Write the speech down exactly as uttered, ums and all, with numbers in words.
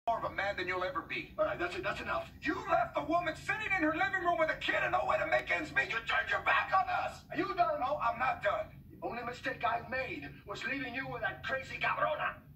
more of a man than you'll ever be. All right, that's it. That's enough. You left the woman sitting in her living room with a kid and no way to make ends meet. You turned your back on us. Are you done? No, I'm not done. The only mistake I've made was leaving you with that crazy cabrona.